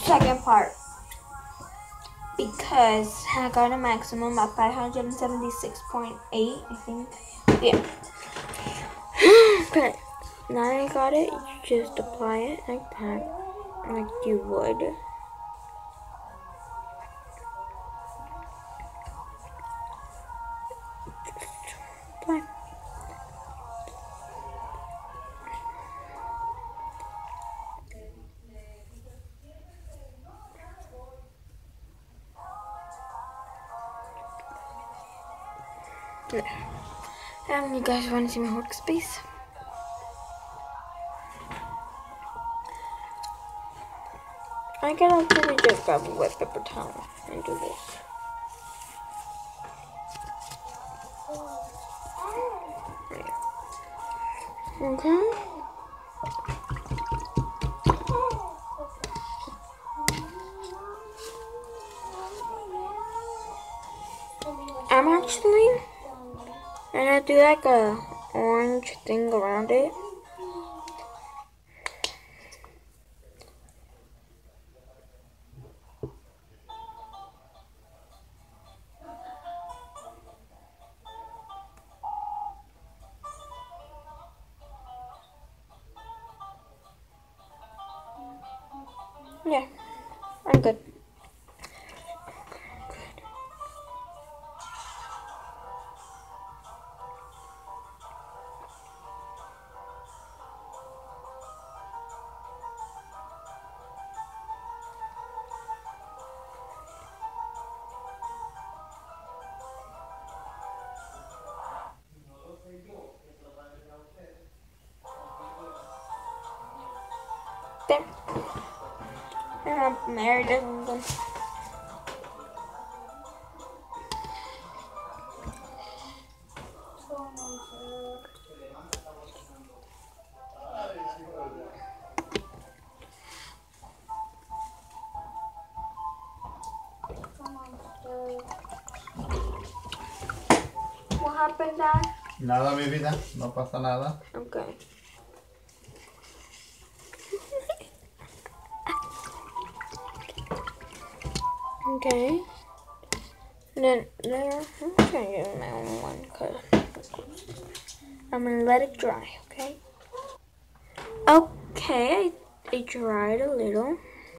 second part because I got a maximum of 576.8, I think. Yeah. Okay. Now that I got it, you just apply it like that, like you would. Just apply. You guys want to see my workspace? I can actually just grab a wet paper towel and do this. Okay. I'm actually gonna do like a orange thing around it. Yeah, I'm good. There. There it is. What happened, Dad? Nada, mi vida, no pasa nada. Okay. Okay. And then there, I'm gonna use my own one because I'm gonna let it dry. Okay. Okay, I dried a little.